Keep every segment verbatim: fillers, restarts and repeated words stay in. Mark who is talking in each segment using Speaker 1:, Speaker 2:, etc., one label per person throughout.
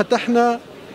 Speaker 1: فتحنا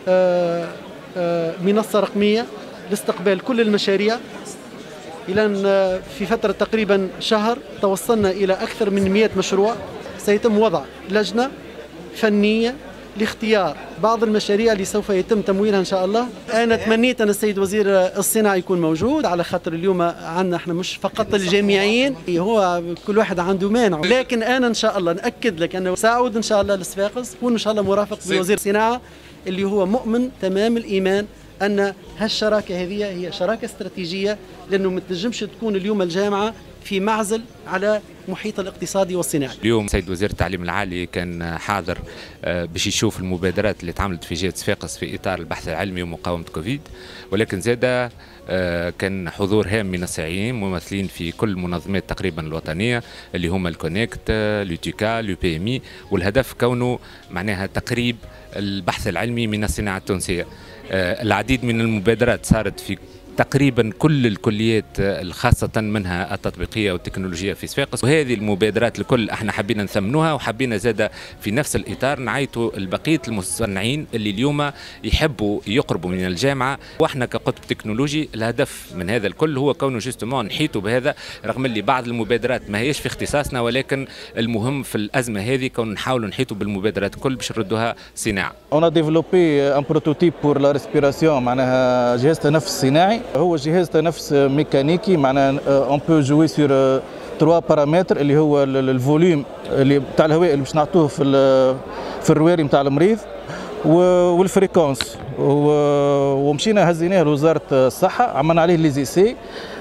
Speaker 1: منصة رقمية لاستقبال كل المشاريع. إلى أن في فترة تقريبا شهر توصلنا إلى أكثر من مئة مشروع. سيتم وضع لجنة فنية لاختيار بعض المشاريع اللي سوف يتم تمويلها إن شاء الله. أنا تمنيت أن السيد وزير الصناعة يكون موجود، على خاطر اليوم عندنا احنا مش فقط الجامعيين، هو كل واحد عنده مانع، لكن أنا إن شاء الله نأكد لك أنه سأعود إن شاء الله لصفاقس، يكون إن شاء الله مرافق بوزير الصناعة اللي هو مؤمن تمام الإيمان أن هالشراكة هذه هي شراكة استراتيجية، لأنه ما تنجمش تكون اليوم الجامعة في معزل على محيط الاقتصادي والصناعي.
Speaker 2: اليوم سيد وزير التعليم العالي كان حاضر باش يشوف المبادرات اللي تعملت في جهة صفاقس في إطار البحث العلمي ومقاومة كوفيد، ولكن زاد كان حضور هام من الصناعيين ممثلين في كل المنظمات تقريبا الوطنية اللي هما الكونكت، لوتيكا، لو بي ام اي، والهدف كونه معناها تقريب البحث العلمي من الصناعة التونسية. العديد من المبادرات صارت في تقريبا كل الكليات الخاصة منها التطبيقية والتكنولوجية في صفاقس، وهذه المبادرات الكل احنا حبينا نثمنوها، وحبينا زاد في نفس الإطار نعيطوا البقية المصنعين اللي اليوم يحبوا يقربوا من الجامعة. واحنا كقطب تكنولوجي الهدف من هذا الكل هو كونه جوستومون نحيطوا بهذا، رغم اللي بعض المبادرات ما هيش في اختصاصنا، ولكن المهم في الأزمة هذه كون نحاولوا نحيطوا بالمبادرات الكل باش نردوها صناعة.
Speaker 3: On a développé un prototype pour la respiration معناها جهاز تنفس صناعي، هو جهاز تنفس ميكانيكي، معناها اون بو جوي سور تروا بارامتر اللي هو الفوليوم اللي بتاع الهواء اللي باش نعطوه في في الرواري نتاع المريض والفريكونس، ومشينا هزيناه لوزاره الصحه، عملنا عليه لي زيسي،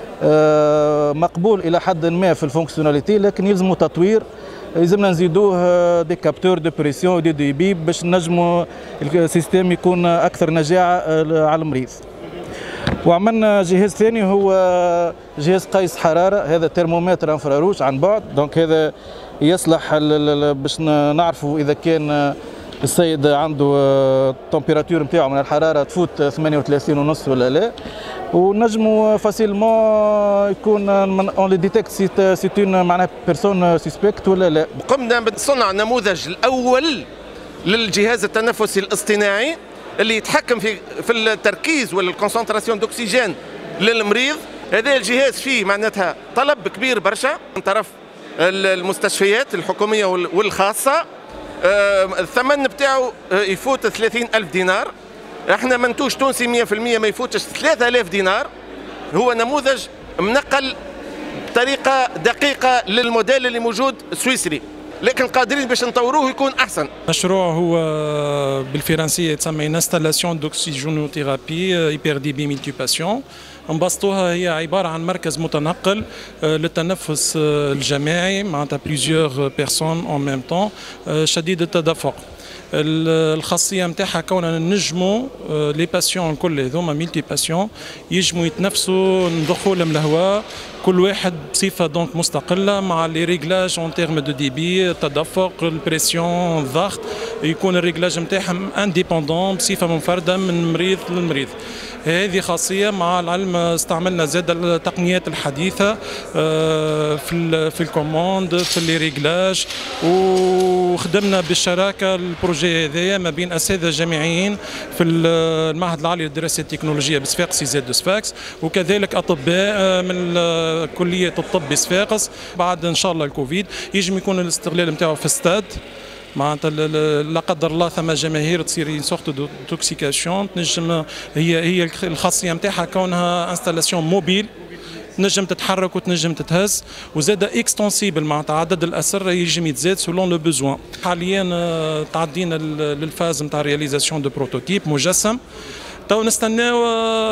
Speaker 3: مقبول الى حد ما في الفونكسيوناليتي، لكن يلزموا تطوير، يلزمنا نزيدوه دي كابتور دو بريسيون ودي دي بي باش نجموا السيستم يكون اكثر نجاعه على المريض. وعملنا جهاز ثاني هو جهاز قيس حراره، هذا ترمومتر انفراروج عن بعد، دونك هذا يصلح باش نعرفوا اذا كان السيد عنده التمبيراتور نتاعو من الحراره تفوت ثمانية وثلاثين ونص ولا لا، ونجموا فاسيلمون يكون اون لي ديتيكت سي سي اون معناها بيرسون سسبكت ولا لا.
Speaker 4: قمنا بصنع النموذج الاول للجهاز التنفسي الاصطناعي اللي يتحكم في في التركيز والكونسنتراسيون دوكسيجين للمريض. هذا الجهاز فيه معناتها طلب كبير برشا من طرف المستشفيات الحكوميه والخاصه. الثمن بتاعه يفوت ثلاثين ألف دينار، احنا منتوج تونسي مئة بالمئة ما يفوتش ثلاثة آلاف دينار. هو نموذج منقل بطريقه دقيقه للموديل اللي موجود سويسري، لكن قادرين باش نطوروه يكون احسن.
Speaker 5: المشروع هو بالفرنسيه يتسمى انستالاسيون دوكسيجينوثيرابي ايبر دي بي ملتيباسيون. انبسطوها هي عباره عن مركز متنقل للتنفس الجماعي معناتها بليزيور بيرسون اون ميم طون شديد التدفق. الخاصيه نتاعها كوننا نجموا لي باسيون الكل هذوما ميلتي باسيون يجموا يتنفسوا دخول من الهواء، كل واحد بصفه دونك مستقله مع لي ريغلاج اون تيرم دو ديبي، التدفق، البريسيون، الضغط، يكون الريغلاج نتاعهم انديبوندون بصفه منفرده من مريض للمريض. هذه خاصيه، مع العلم استعملنا زاد التقنيات الحديثه في في الكوموند في لي ريغلاج، وخدمنا بالشراكه البروجي هذايا ما بين اساتذه جامعيين في المعهد العالي للدراسات التكنولوجيه بصفاقس زاد صفاقس، وكذلك اطباء من كليه الطب بصفاقس. بعد ان شاء الله الكوفيد يجم يكون الاستغلال نتاعو في استاد، معناتها لا قدر الله ثم جماهير تصير سورت دو توكسيكاسيون، تنجم هي هي الخاصيه نتاعها كونها انستالاسيون موبيل، تنجم تتحرك وتنجم تتهز، وزاد اكستنسيبل معناتها عدد الاسر يجم يتزاد سولون لو بوزوان. حاليا تعدينا للفاز نتاع رياليزاسيون دو بروتوتيب مجسم، تو نستناو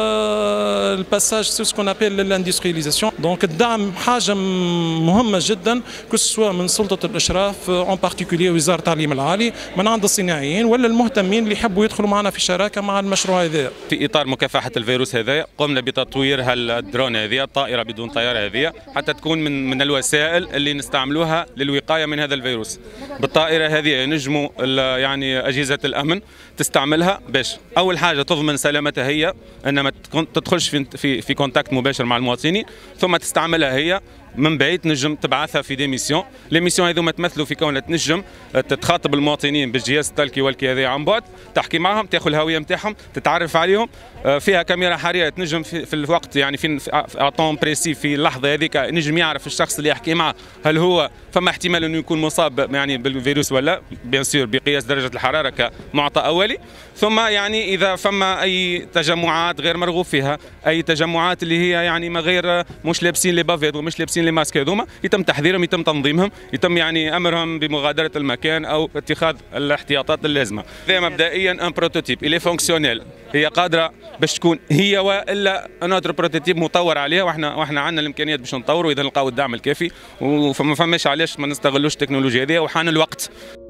Speaker 5: الباساج سو سكون ابيل للاندسترياليزاسيون. دونك الدعم حاجه مهمه جدا كو سوا من سلطه الاشراف اون بارتيكولي وزاره التعليم العالي، من عند الصناعيين ولا المهتمين اللي يحبوا يدخلوا معنا في شراكه مع المشروع هذا.
Speaker 6: في اطار مكافحه الفيروس هذا قمنا بتطوير هالدرون هذه، الطائره بدون طياره هذه، حتى تكون من من الوسائل اللي نستعملوها للوقايه من هذا الفيروس. بالطائره هذه ينجموا يعني اجهزه الامن تستعملها باش اول حاجه تضمن سلامتها هي، ان ما تدخلش في في في كونتاكت مباشر مع المواطنين، ثم تستعملها هي من بعيد تنجم تبعثها في دي ميسيون، لي ميسيون هذوما تمثلوا في كونها تنجم تخاطب المواطنين بالجهاز التلكي والكي هذا عن بعد، تحكي معهم، تاخذ الهويه نتاعهم، تتعرف عليهم، فيها كاميرا حراريه تنجم في, في الوقت يعني في اطون بريسي في اللحظه هذيك نجم يعرف الشخص اللي يحكي معه هل هو فما احتمال انه يكون مصاب يعني بالفيروس ولا، بيان سور بقياس درجه الحراره كمعطى اولي. ثم يعني اذا فما اي تجمعات غير مرغوب فيها، اي تجمعات اللي هي يعني ما غير مش لابسين لي بافيد ومش لابسين لي ماسك هذوما، يتم تحذيرهم، يتم تنظيمهم، يتم يعني امرهم بمغادره المكان او اتخاذ الاحتياطات اللازمه. هذا مبدئيا ان بروتوتيب الي فونكسيونيل، هي قادره باش تكون هي والا انوتر بروتوتيب مطور عليها، واحنا واحنا عندنا الامكانيات باش نطوروا اذا نلقاو الدعم الكافي، وما فماش علاش ما نستغلوش التكنولوجيا هذه وحان الوقت.